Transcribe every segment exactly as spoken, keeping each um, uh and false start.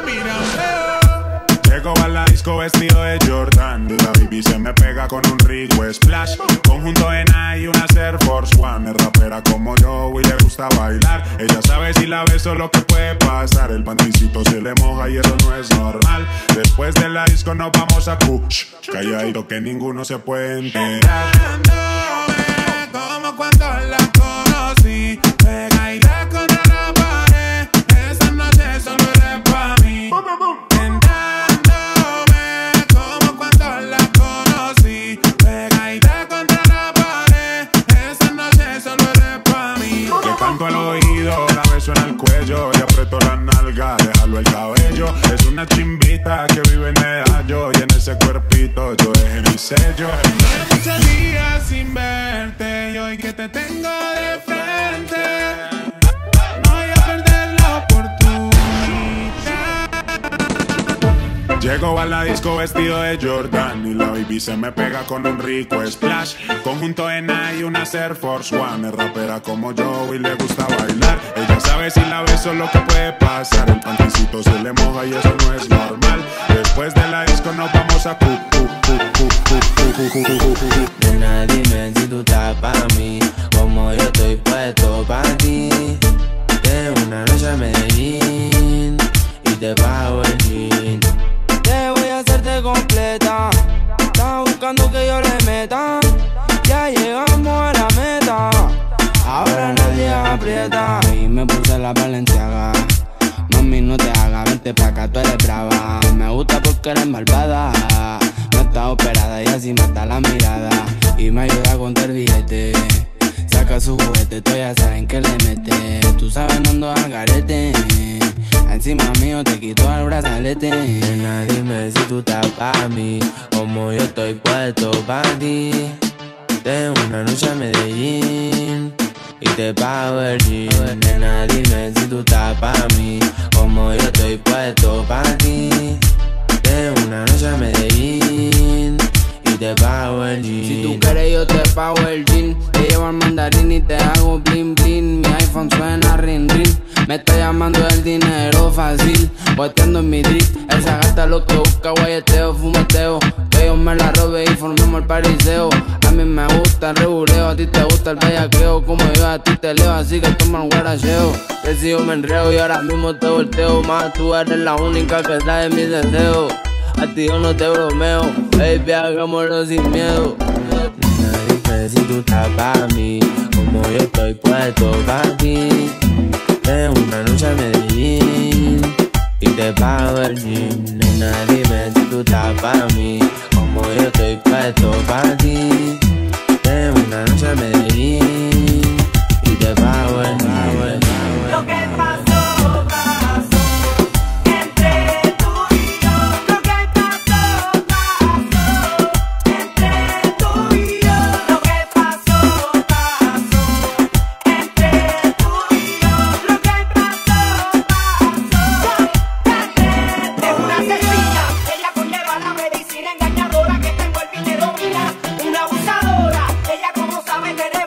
miran feo. Llego a la disco vestido de Jordan y la baby se me pega con un rico splash. Conjunto en A y una Air Force One. Es rapera como yo y le gusta bailar. Ella sabe si la beso lo que puede pasar. El panticito se le moja y eso no es normal. Después de la disco nos vamos a Kush. Calladito que ninguno se puede enterar. Como cuando la conocí, pegadita contra la pared. Esa noche solo eres pa' mí. Tentándome como cuando la conocí, pegadita contra la pared. Esa noche solo eres pa' mí. Le canto al oído, la beso en el cuello, le aprieto la nalga, le jalo el cabello. Es una chimbita que vive en Medallo y en ese cuerpito yo dejé mi sello. Muchos días sin verte y hoy que te tengo de frente no voy a perder la oportunidad. Llego a la disco vestido de Jordan y la baby se me pega con un rico splash. Conjunto en A y una Air Force One. Es rapera como yo y le gusta bailar. Ella sabe si la beso lo que puede pasar. El panticito se le moja y eso no es normal. Después de la disco nos vamos a cu, cu, cu, cu, cu, cu, cu, cu, cu, cu. Nena, dime si tú estás pa' mí, como yo estoy puesto pa' ti. De una noche a Medellín y te pago el jean. Te voy a hacerte completa. Estás buscando que yo le meta. Ya llegamos a la meta. Ahora nadie aprieta. Y me puse la Balenciaga. Mami, no te hagas, vente pa' acá, tú eres brava. Me gusta porque eres malvada. No está operada y así mata la mirada. Y me ayuda a contar billete. Saca su juguete, tú ya saben que le mete. Tú sabes, no ando al garete. Encima mío te quito el brazalete. Nena, dime si tú estás pa' mí, como yo estoy puesto pa' ti. De una noche a Medellín y te pago el jean. Nena, dime si tú estás pa' mí, como yo estoy puesto pa' ti. De una noche a Medellín y te pago el jean. Si tú quieres yo te pago el jean. Te llevo al mandarín y te hago bling bling. Mi iPhone suena ring ring. Me está llamando el dinero fácil, boteando en mi drip. Esa gata lo que busca, guayeteo, fumeteo. Que yo me la robe y formemos el pariseo. A mí me gusta el reguleo, a ti te gusta el bellaqueo. Como yo a ti te leo, así que toma el guaracheo. Que si yo me enreo y ahora mismo te volteo. Más tú eres la única que sabe mis deseos. A ti yo no te bromeo, baby, hagámoslo sin miedo. Nena, dime si tú estás pa' mí, como yo estoy puesto pa' ti. De una noche a Medellín y te pago el jean. Nena, dime si tú estás pa' mí, como yo estoy puesto pa' ti. De una noche a Medellín y te pago el jean. Lo que pasó, pasó entre tú y yo. Lo que pasó, pasó entre tú y yo. Lo que pasó, pasó entre tú y yo. Lo que pasó, pasó entre es una asesina. Ella conlleva la medicina engañadora que te envuelve y te domina. Una abusadora. Ella como sabe tener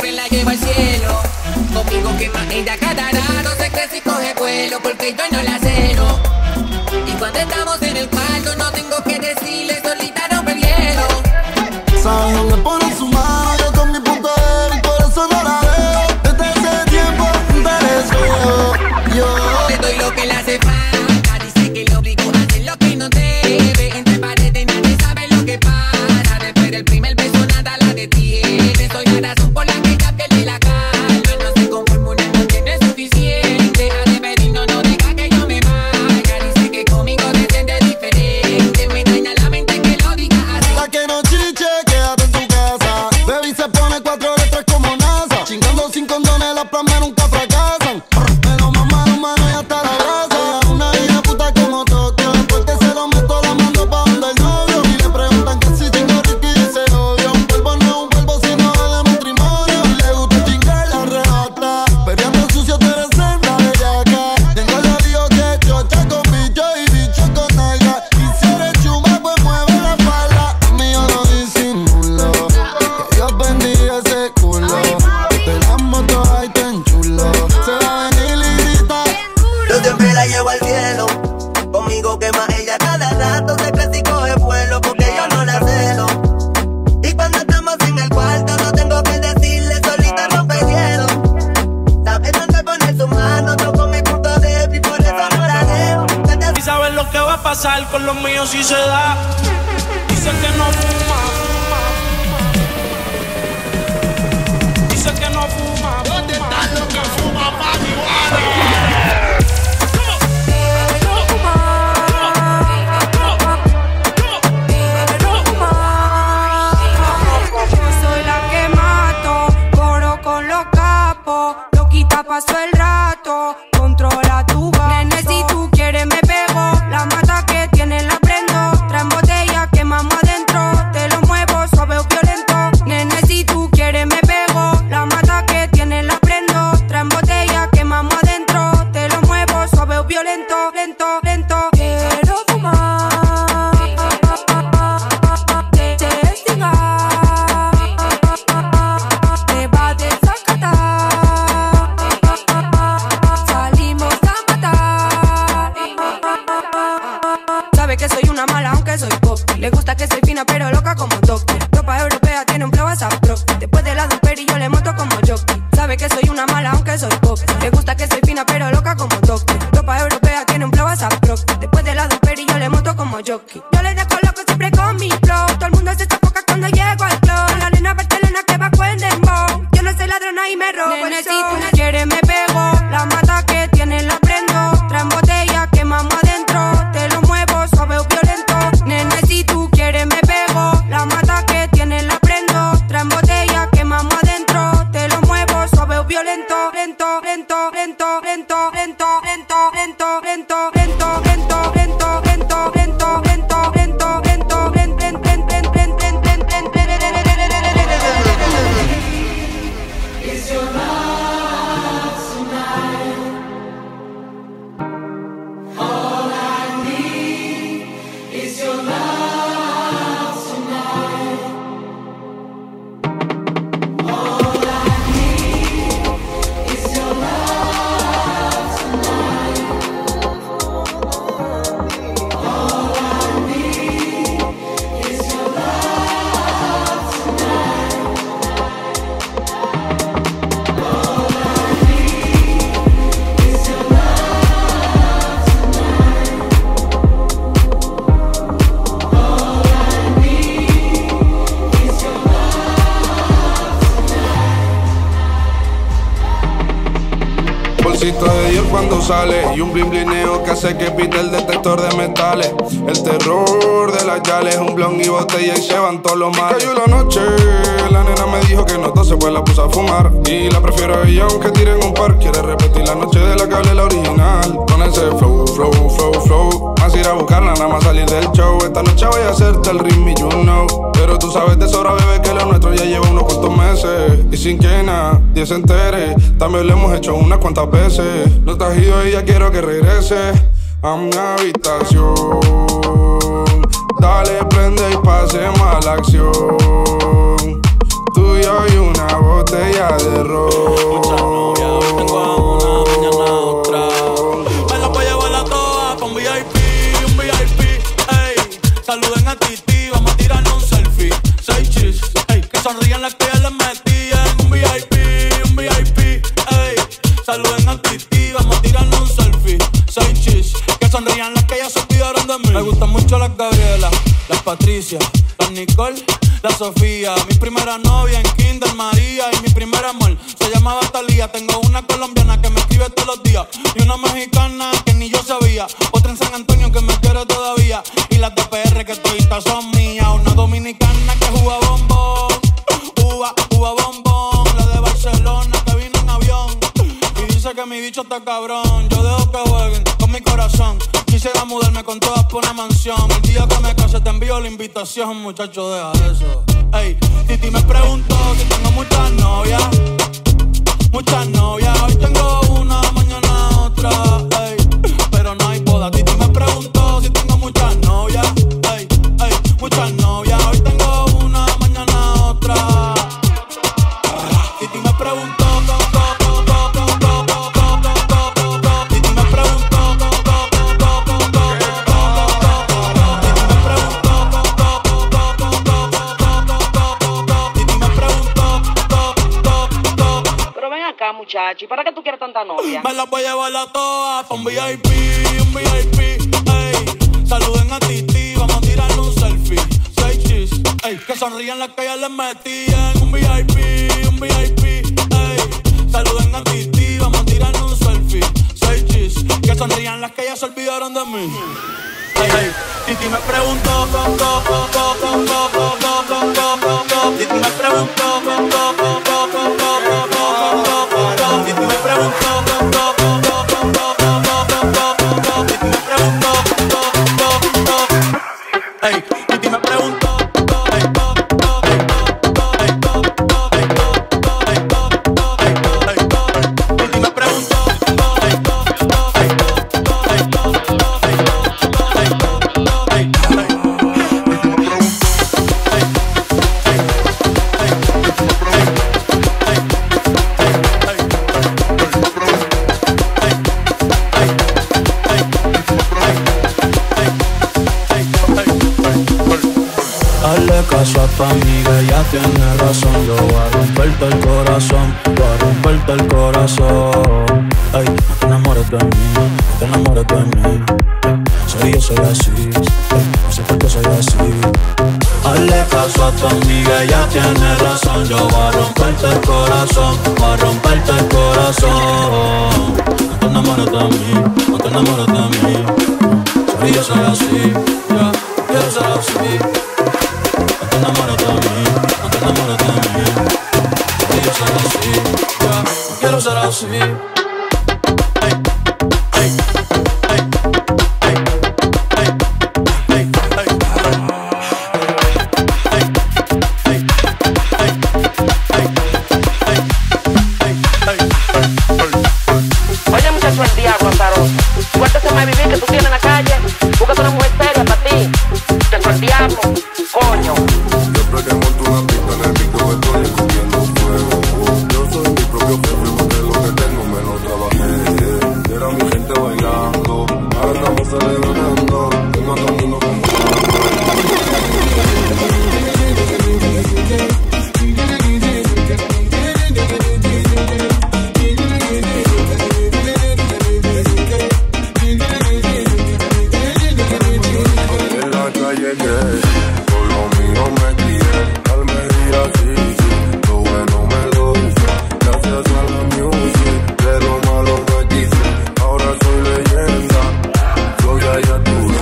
siempre la llevo al cielo. Conmigo quema ella cada rato, se crece y coge vuelo, porque yo no la celo. Y cuando estamos en el cuarto no tengo que decirle, solita rompe el hielo. Sabes dónde pone su mano, yo con mi punto débil, por eso no la veo. Desde ese tiempo te deseo. Yo le doy lo que le hace falta, dice que le obligo a hacer lo que no debe. Entre paredes nadie sabe lo que pasa, después del primer beso nada la detiene. Soy la razón por la que ella pierde la calma, no se conforma una noche, no es suficiente. A deber y no, no deja que yo me vaya, dice que conmigo se siente diferente. Me daña la mente que lo diga así. la que no chiche, quédate en tu casa. Baby se pone cuatro letras como NASA. Chingando sin condones, las planes nunca fracasan. Pero mamá, mano, y hasta la brasa. Ella una hija puta como Tokio. Después que se lo meto, la mando pa' donde el novio. Y le preguntan que si chingo Ricky y dice obvio. Un polvo no es un polvo, sino de matrimonio. Y le gusta chingar la arrebata. Peleando sucio, tú eres senda bellaca. Tengo los líos que chocha con bicho y bicho con nalga. Y si eres chuma, pues mueve la espalda. A mí yo no disimulo, que Dios bendiga ese culo. De las motos ahí tan chulo. Se va a venir y grita. Yo siempre la llevo al cielo. Conmigo quema ella cada rato, se crece y coge vuelo, porque yo no la celo. Y cuando estamos en el cuarto no tengo que decirle, solita rompe el hielo. Sabe dónde poner su mano, yo con mi punto débil, por eso no la dejo. Y sabes lo que va a pasar con los míos si se da. Dice que no fuma, fuma, fuma. Dice que no fuma. ¿Dónde están los que fuman marihuana? Soy la que mato, coro con los capos, loquita paso el rato, controla tu gato. Nene, si tú quieres me pego, la mata que tiene la prendo, traen botella, quemamos adentro, te lo muevo suave o violento. Nene, si tú quieres me pego, la mata que tiene la prendo, traen botella, quemamos adentro, te lo muevo suave o violento, lento, lento. Quiero fumar, te cigarro, te va a desacatar, salimos a matar. Sabe que soy una mala aunque soy pop, le gusta que soy fina pero loca como Toki. Ropa europea tiene un flow a pro, después de la Duper y yo le monto como jockey. Sabe que soy una mala aunque soy pop, le gusta que soy fina pero loca como Toki. Ropa europea tiene un flow a pro, después de la Duper y yo le monto como jockey. Yo le dejo loco siempre con mi flow, todo el mundo se sofoca cuando llego al club. La nena Barcelona que va con dembow, yo no soy ladrona y me robo. Nene, si tú quieres me pego, la mata que tiene la prendo, traen botella, quemamos adentro, te lo muevo suave o violento. Nene, si tú quieres me pego, la mata que tiene la prendo, traen botella, quemamos adentro, te lo muevo suave o violento. Lento, lento, lento, lento, lento, lento, lento, lento, lento, lento, lento, lento, lento, lento, lento, lento, It's your love tonight. All I need is your love tonight. All I need is your love tonight. All I need is your love tonight. Bolsito de Dios cuando sale y un blin blineo que hace que pite el detector de metales. El terror de las yales, un blon y botella y se van todos los males. Y cayó la noche, la nena me dijo que no tose pues la puse a fumar. Y la prefiero a ella aunque tiren un par. Quiere repetir la noche de la que hablé la original. Con ese flow, flow, flow, flow. Más ir a buscarla, nada más salir del show. Esta noche voy a hacerte el ritmo y you know. Pero tú sabes de sobra, bebé, que lo nuestro ya lleva unos cuantos meses. Y sin que nadie se entere, también lo hemos hecho unas cuantas veces. No estás ido y ya quiero que regrese a mi habitación. Dale, prende y pasemos a la acción. Tú tuyo y una botella de ron. Muchas novias, hoy tengo a una, mañana a otra. Me la voy a llevar a todas pa' un V I P, un V I P, ey. Saluden a Titi, vamos a tirarnos un selfie. Seis chis, ey, que sonrían las que ya les metían. Un V I P, un V I P, ey. Saluden a Titi, vamos a tirarnos un selfie. Seis chis, que sonrían las que ya se olvidaron de mí. Me gustan mucho las Gabriela, las Patricia, las Nicole, la Sofía. Mi primera novia en Kinder María y mi primer amor se llamaba Talía. Tengo una colombiana que me escribe todos los días y una mexicana que ni yo sabía. Otra en San Antonio que me quiere todavía y las de P R que toditas son mías. Una dominicana que juega bombón, uva, uva bombón. La de Barcelona que vino en avión y dice que mi bicho está cabrón. Yo dejo que jueguen con mi corazón. Quisiera mudarme con todas por una mansión. El día que me case te envío la invitación, muchacho, deja eso. Ey, Titi me preguntó si tengo muchas novias. Muchas novias, hoy tengo una, mañana otra. Ey, pero no hay boda. Titi me preguntó si tengo muchas novias. Ey, ey, muchas novias, hoy tengo una, mañana otra. Titi me preguntó. Muchacho, ¿y para qué tú quieres tanta novia? Me la voy a llevar a todas pa' un V I P, un V I P, ey. Saluden a Titi, vamos a tirarle un selfie. Seis chis, ey. Que sonrían las que ya les metían. Un V I P, un V I P, ey. Saluden a Titi, vamos a tirarle un selfie. Seis chis, que sonrían las que ya se olvidaron de mí. Ey, ey. Titi me preguntó, go, go, go, go, go, go, go, go, go, go, go. Titi me preguntó, go, go, go, go, go, go, go, go, go. Titi me preguntó, go, go, go, go, go, go, go, go, go. Titi me preguntó, go, go, go. Ey, Titi me preguntó. Caso a tu amiga, ella tiene razón. Yo voy a romperte el corazón, voy a romperte el corazón. Ay, no te enamores de mí, no te enamores de mí. Soy yo, soy así, ay, no sé por qué soy así. Hazle caso a tu amiga, ella tiene razón. Yo voy a romperte el corazón, voy a romperte el corazón. No te enamores de mí, no te enamores de mí. Soy yo, soy así, yeah, quiero ser así. No te enamores de mí, no te enamores de mí. Quiero ser así, yeah, quiero ser así. Oye, muchacho, el diablo azaroso. Suéltese a vivir que tú tienes en la calle. Búscate una mujer seria para ti. Muchacho, el diablo. Coño. Siempre que monto una pista en el micro estoy escupiendo fuego. Yo soy mi propio jefe porque lo que tengo me lo trabajé. Era mi gente bailando, ahora estamos celebrando. Tengo a todo el mundo como en la calle que con lo mío me crié. Almería sí, sí, lo bueno me lo hice. Gracias a la music, de lo malo me quise. Ahora soy leyenda, soy Ayatura.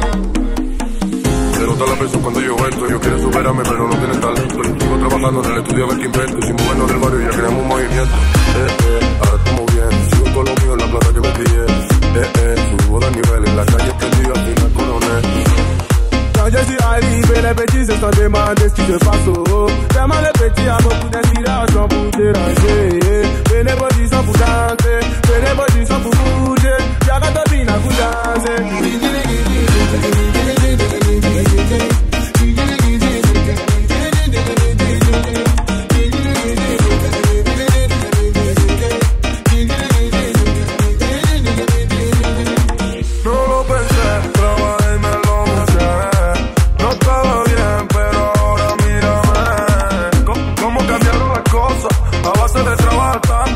Se nota la presión cuando yo entro. Yo quiero superarme pero no tiene talento. Sigo trabajando en el estudio a ver qué invento. Sin movernos del barrio ya creamos un movimiento. Eh, eh, ahora estamos bien. Sigo con lo mío en la plaza que me crié. Eh, eh, subo de nivel en la calle prendida, al final coroné. Quand je suis arrivé, les petits se sont demandés ce qui se passe. Oh. Vraiment les petits ont beaucoup d'inspiration pour déranger. Venez position pour danser, venez position pour bouger. Y'a qu'à te bina pour danser.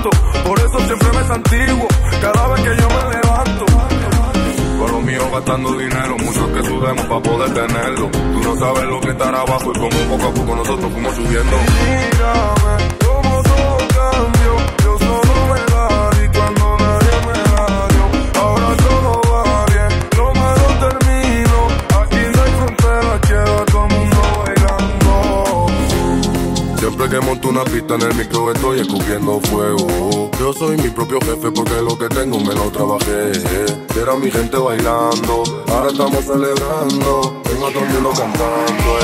tanto. Por eso siempre me santiguo cada vez que yo me levanto. Con lo mío gastando dinero, muchos que sudemos pa' poder tenerlo. Tú no sabes lo que estará abajo y como poco a poco nosotros fuimos subiendo. Mírame cómo todo cambió, yo solo me da y cuando nadie me da yo. Ahora todo va bien, lo malo termino. Aquí no hay frontera, quiero a todo el mundo bailando. Siempre que monto una pista en el micro estoy escupiendo fuego. Yo soy mi propio jefe porque lo que tengo me lo trabajé. Era mi gente bailando, ahora estamos celebrando. Tengo a todo el mundo cantando.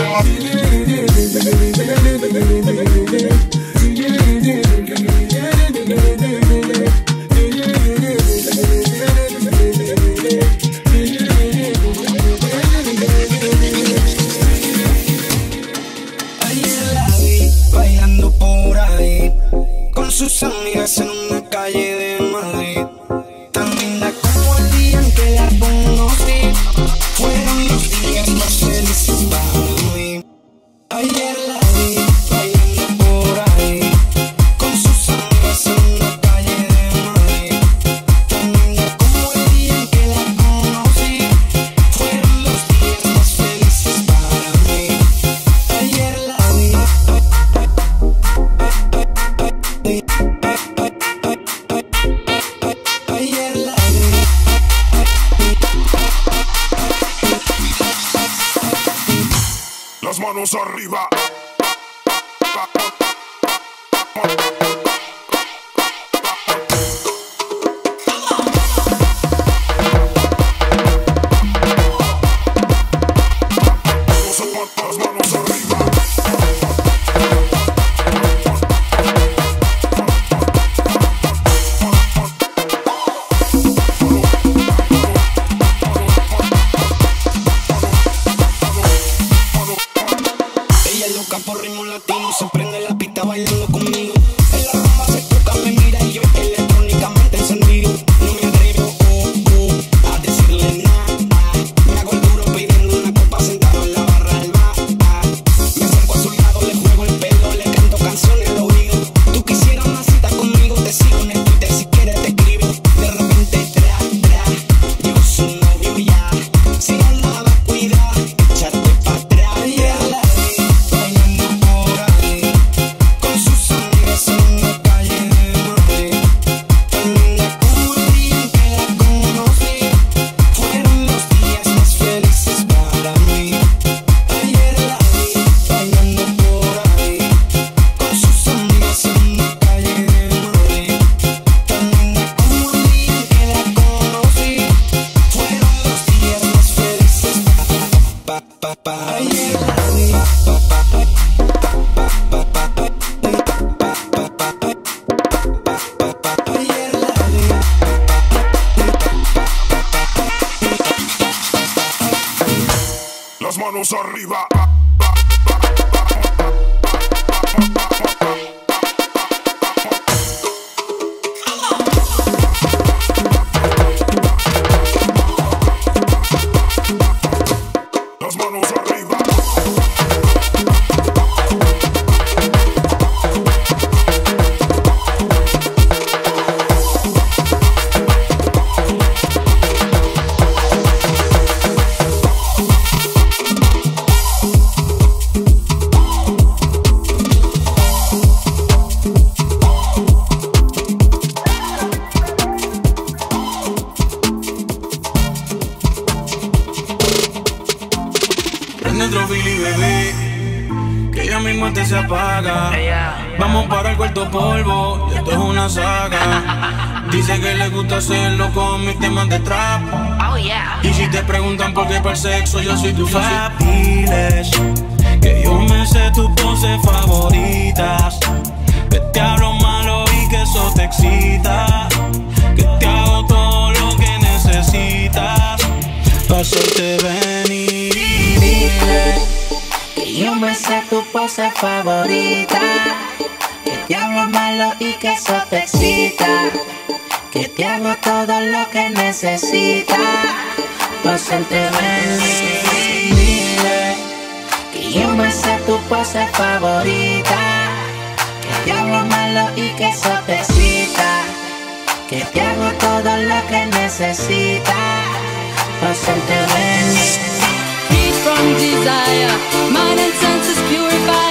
Ayer la vi bailando por ahí con sus amigas en una calle de Madrid. Tan linda como el día en que la conocí. Fueron los días más felices para mí. Ayer la vi bailando por ahí con sus amigas en una calle de Madrid. Tan linda como el día en que la conocí. Fueron los días más felices para mí. Ayer la vi. Ayer la vi. Las manos arriba. Las manos arriba. Ella es loca por ritmo latino, se prende la pista bailando conmigo. En la rumba se toca, me mira y yo electrónicamente encendido. No me atrevo oh, oh, a decirle nada. Me hago el duro pidiendo una copa sentado en la barra del bar. Me acerco a su lado, le juego el pelo, le canto canciones al oído. Tú quisieras una cita conmigo, te sigo en el Twitter, si quieres te escribo. De repente tra, tra, yo soy novio ya. Si no la vas a cuidar, échate pa' atrás. Ayer la vi bailando por ahí con sus amigas en la calle de Madrid. Tan linda como el día en que la conocí. Fueron los días más felices para mí. Ayer la vi bailando por ahí con sus amigas en la calle de Madrid. Tan linda como el día en que la conocí. Fueron los días más felices pa, pa, pa. Ayer la vi pa, pa, pa, pa, pa, pa, pa. Ayer la vi. Las manos arriba. Las manos arriba. Prende otro Billy, bebé, que ya mismo este se apaga. Vamos para el cuarto polvo, y esto es una saga. Dice que le gusta hacerlo con mis temas de trap. Y si te preguntan por qué para el sexo, yo soy tu fan. Diles que yo me sé tus poses favoritas, que te hablo malo y que eso te excita, que te hago todo lo que necesitas para hacerte venir. Dile que yo me sé tu pose favorita, que te hablo malo y que eso te excita, que te hago todo lo que necesitas para hacerte venir. Dile que yo me sé tu pose favorita, que te hablo malo y que eso te excita, que te hago todo lo que necesitas. Pa' hacerte venir. Free from desire, mind and senses purified.